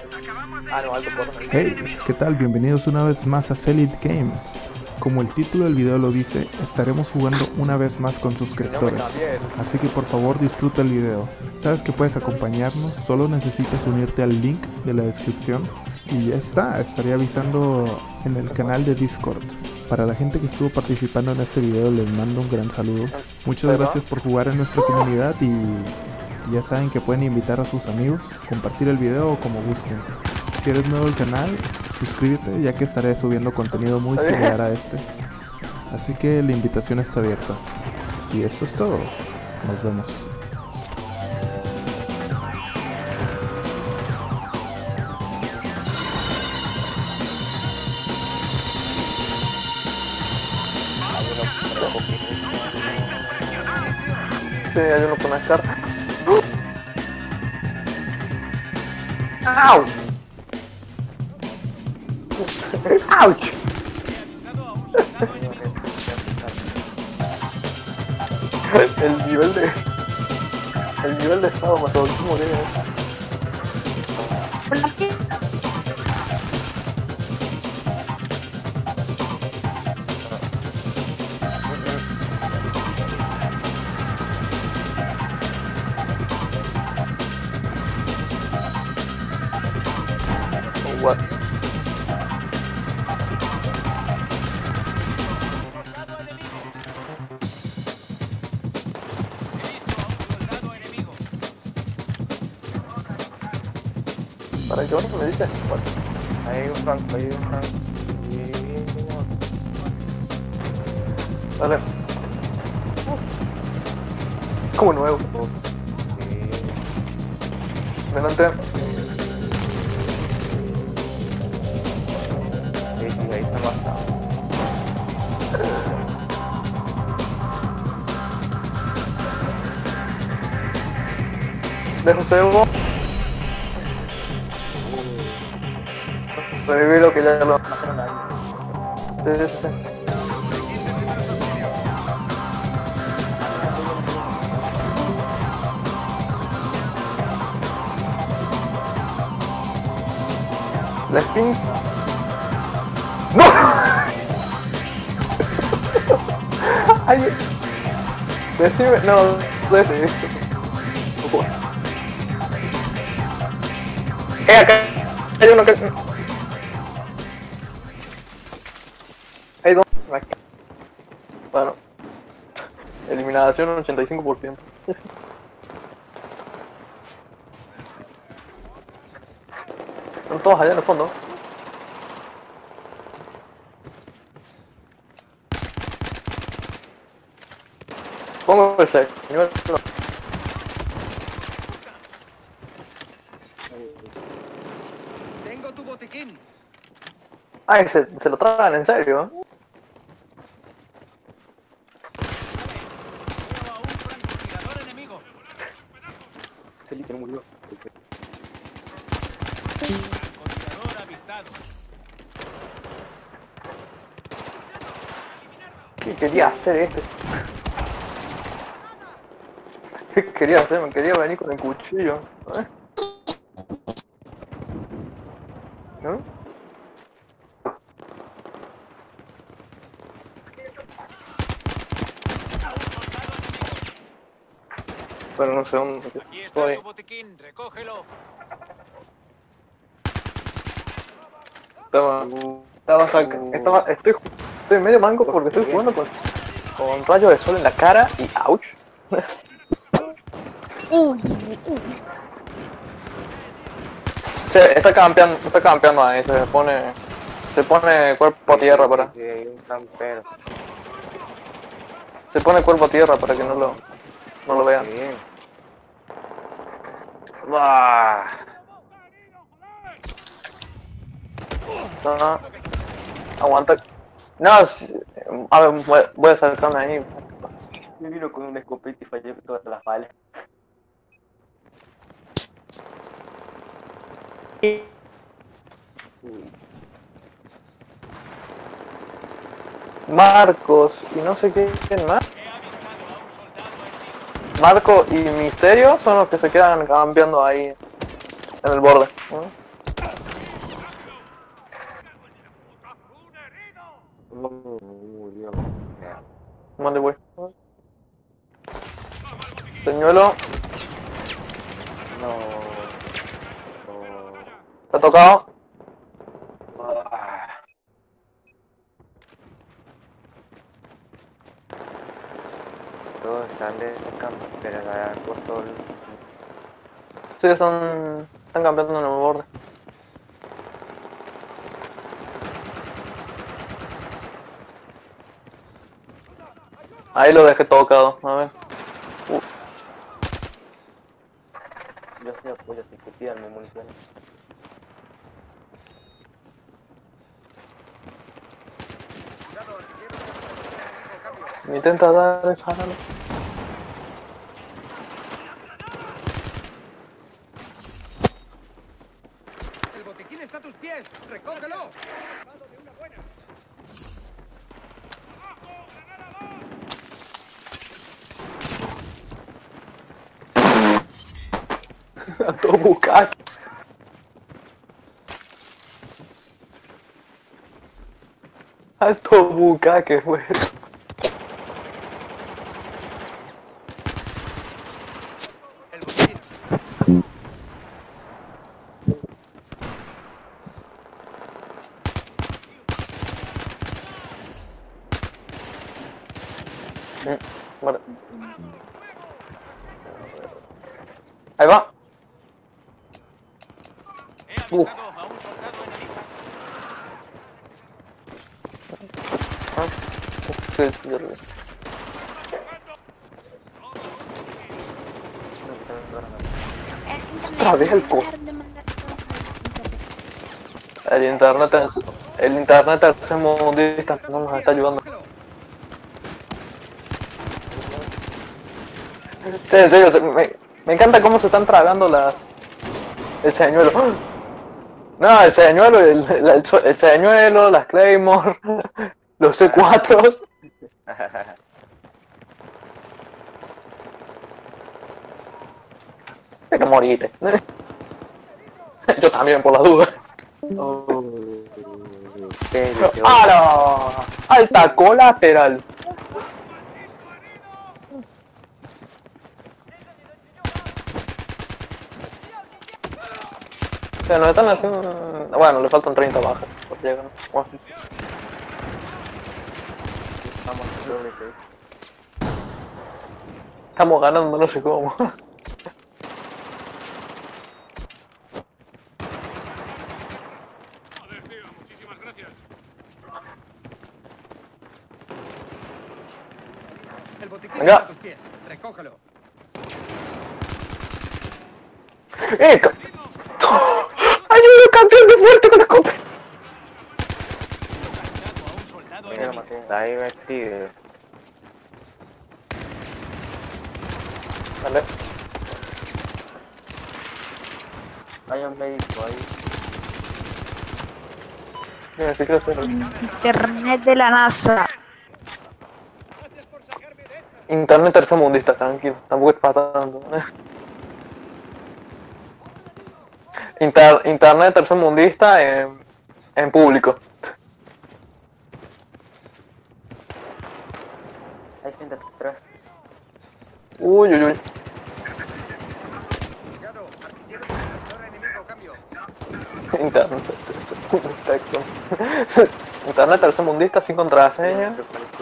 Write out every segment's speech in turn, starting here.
Ah, no, alto porno. Hey, ¿qué tal? Bienvenidos una vez más a Elite Games. Como el título del video lo dice, estaremos jugando una vez más con suscriptores. Así que por favor disfruta el video. Sabes que puedes acompañarnos, solo necesitas unirte al link de la descripción y ya está, estaré avisando en el canal de Discord. Para la gente que estuvo participando en este video les mando un gran saludo. Muchas gracias por jugar en nuestra comunidad y ya saben que pueden invitar a sus amigos, compartir el video o como gusten. Si eres nuevo al canal, suscríbete ya que estaré subiendo contenido muy similar a este. Así que la invitación está abierta. Y esto es todo. Nos vemos. Sí, hay uno con una carta. ¡Au! ¡Auch! El nivel de estado masoquismo de what? ¿Para qué me dices? Ahí hay un franco, ahí hay un franco. Dale. Como nuevo. Delante. Sí, ahí está bastante. Dejo cebo. Revivir lo que ya lo... Sí. La spin. ¡No! Ay, decime, no, decime. Acá hay uno que... Hay dos. Bueno. Eliminación 85%. Están todos allá en el fondo. Pongo el 6. Nivel 1. Tengo tu botiquín. Ay, se lo tragan en serio. Veo a un francotirador enemigo. Celite no murió. Francotirador avistado. ¿Qué quería hacer este? ¿Qué quería hacer? Me quería venir con el cuchillo. ¿No? Pero no sé dónde Aquí está estoy. tu botiquín, recógelo. Estoy medio manco porque estoy jugando con rayos de sol en la cara y ouch. Está campeando ahí, se pone cuerpo a tierra para. Sí, hay un campero. Se pone cuerpo a tierra para que no lo vean. Bien. ¡Bah! No, aguanta. No, a ver, voy a acercarme ahí. Me vino con un escopeta y fallé todas las balas. Marcos y no sé quién más. He avistado a un soldado enemigo. Marco y Misterio son los que se quedan campeando ahí en el borde. ¿No? ¿Dónde voy? Señuelo. No. ¿Te ha tocado? Ah. Todos están de campo, pero la puesto el... Sí, están campeando en el borde. Ahí lo dejé tocado, a ver. Yo sí apoyo, así que pídanme municiones. Me intenta dar esa ala. El botiquín está a tus pies. ¡Recógelo! Alto bucaque. Alto bucaque, fue eso. El botiquín. Vale. Ahí va. He avistado a un soldado enemigo. Sí, sí, yo lo vi. Otra vez el costo. El internet tercermundista no nos está ayudando. Sí, en serio, me encanta cómo se están tragando el señuelo. No, el señuelo, el señuelo, las Claymore, los C4. Pero morite. Yo también, por las dudas. ¡Hala! ¡Alta colateral! O sea, nos están haciendo... Bueno, le faltan 30 bajas. Por llegar. Bueno. Estamos ganando, no sé cómo. El botiquín Venga. está a tus pies. Recógelo. ¡Ayuda, campeón de fuerte con la copa! Localizado a un soldado Mira, enemigo. Mateo, está ahí vestido. Vale. Hay un médico ahí. Mira, si quiero hacer Internet de la NASA. internet tercermundista, tranquilo. Tampoco es para tanto. Internet tercermundista en público. Hay gente atrás. Uy, uy, uy. Cuidado, artillero defensor enemigo, cambio. Internet tercermundista. Internet tercermundista sin contraseña.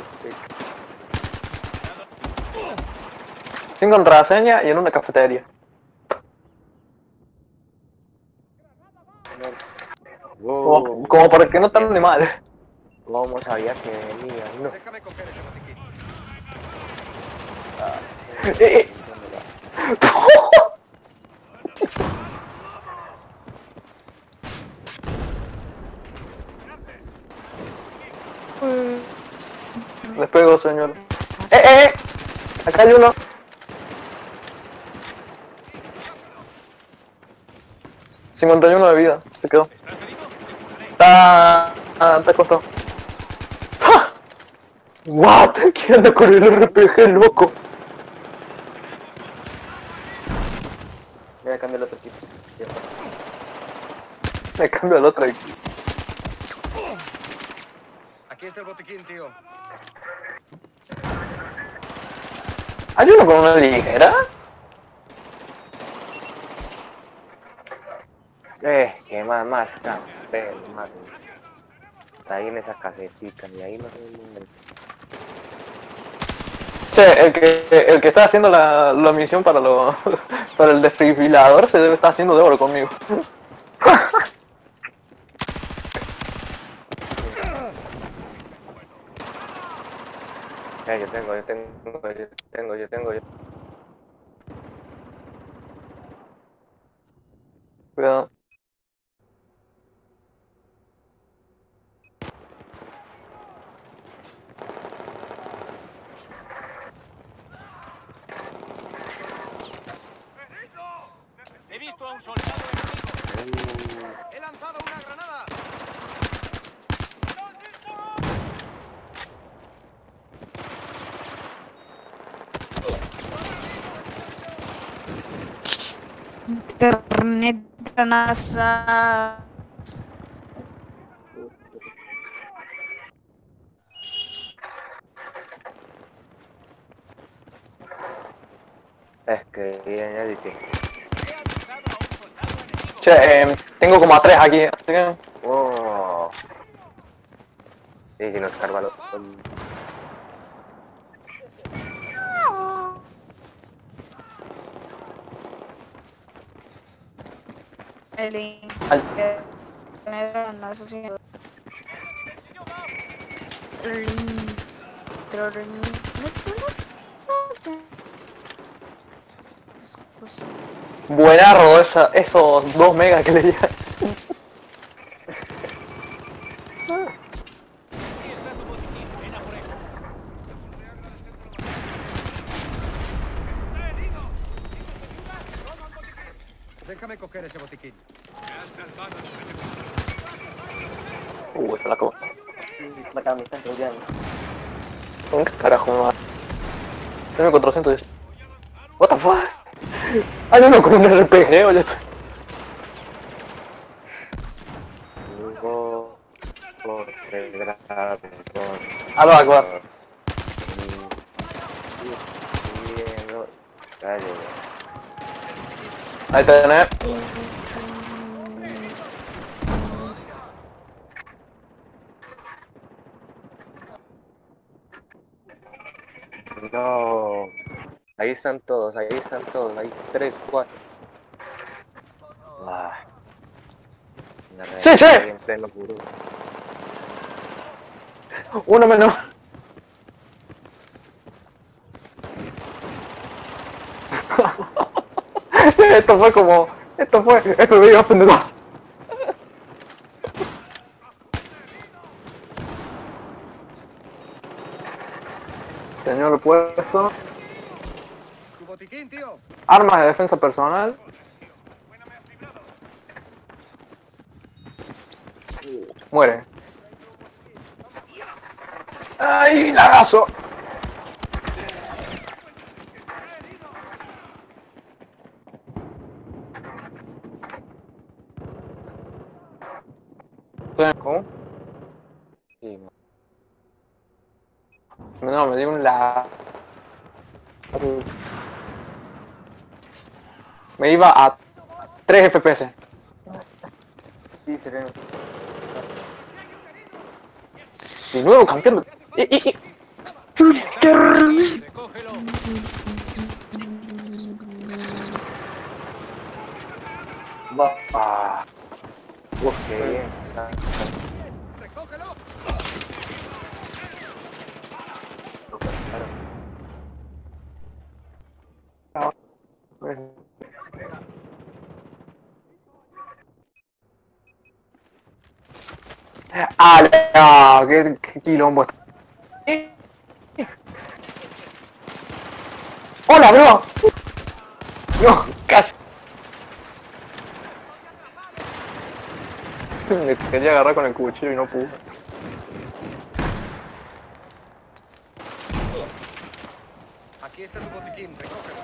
Sin contraseña y en una cafetería. Como para que no están de mal. ¿Cómo sabía que venía? No. Déjame coger ese botiquín. Eh. Les pego, señor. Acá hay uno. ...51 de vida, se quedó. ¿Estás herido? Te curaré. Está acostado. ¡Ah! What? ¿Qué anda con el RPG, loco? Voy a cambiar el otro tipo. Me cambio al otro equipo. Aquí está el botiquín, tío. ¿Hay uno con una ligera? Que más campero, más. Está ahí en esa casetica y ahí no sé dónde. Che, el que está haciendo la misión para para el desfibrilador se debe estar haciendo de oro conmigo. Yo tengo. Cuidado. He visto a un soldado enemigo. ¡He lanzado una granada! Internet de la NASA. Es que bien, ya dije. He avisado a un soldado enemigo. Che, tengo como a 3 aquí, así que... Oh. Sí, si nos carga los... El Ay. internet de la NASA. Sí. El internet de la NASA. Buenardo esos 2 megas que le llegan. Aquí está tu botiquín. Ven a por él. Déjame coger ese botiquín. Se la como. Acá me están rodeando. ¿Con qué carajo me va? Tengo 410. What the fuck? Hay uno con un RPG, oye. Luego... Por ser grave, con... Aló, Akbar. Ahí tenés. No. Ahí están todos, hay 3, 4. Ah. Sí, sí. En pleno gurú. Uno menos. Esto fue como... Esto me iba a pendejo. Señor puesto. Tu botiquín, tío. Armas de defensa personal. Muere. ¡Ay, lagazo! ¿Cómo? Sí, No, me dio un lag. Me iba a 3 FPS. sí, se ven. De nuevo campeón. Recógelo. Ah. Uf, qué bien. ¡Recógelo! ¡Ah, qué quilombo! ¡Hola, bro! No, casi. Me quería agarrar con el cuchillo y no pude. Aquí está tu botiquín, recógelo.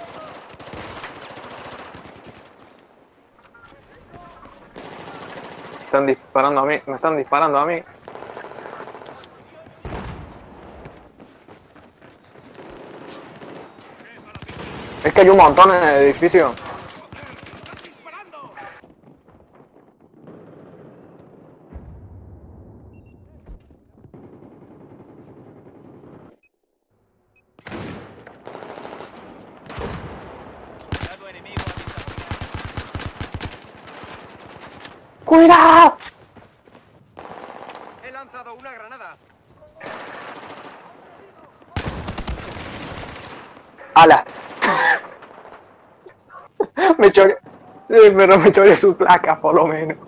Están disparando a mí, me están disparando a mí. que hay un montón en el edificio. Soldado enemigo avisado. ¡Cuidado! He lanzado una granada. ¡Hala! Me choré. Sí, pero me choré su placa, por lo menos.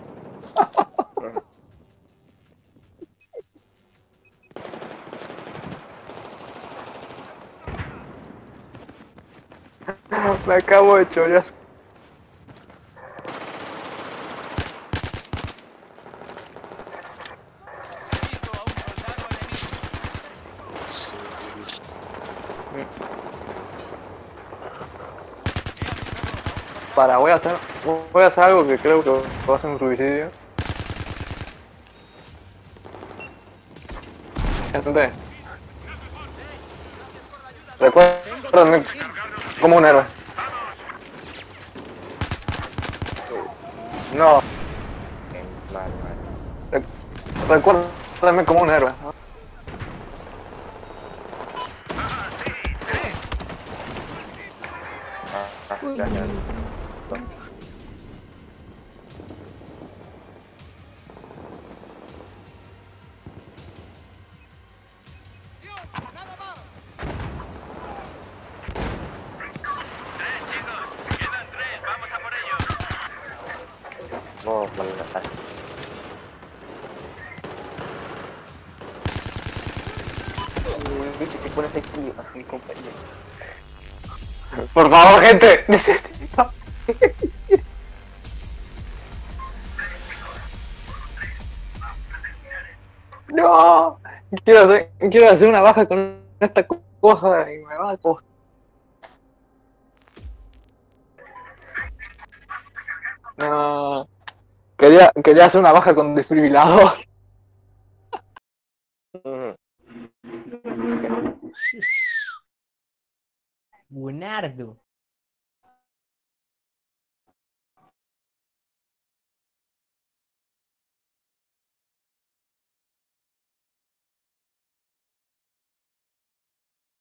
Me acabo de chorear su... He visto a un soldado enemigo. Para, voy a hacer algo que creo que va a ser un suicidio. Gente, recuérdame como un héroe. No, Mal. recuérdame como un héroe. Gracias. No, mal. Viste, se pone aquí a mi compañero. Por favor, gente, necesito. No, quiero hacer una baja con esta cosa y me va a costar. No, quería hacer una baja con desfibrilador. Buenardo.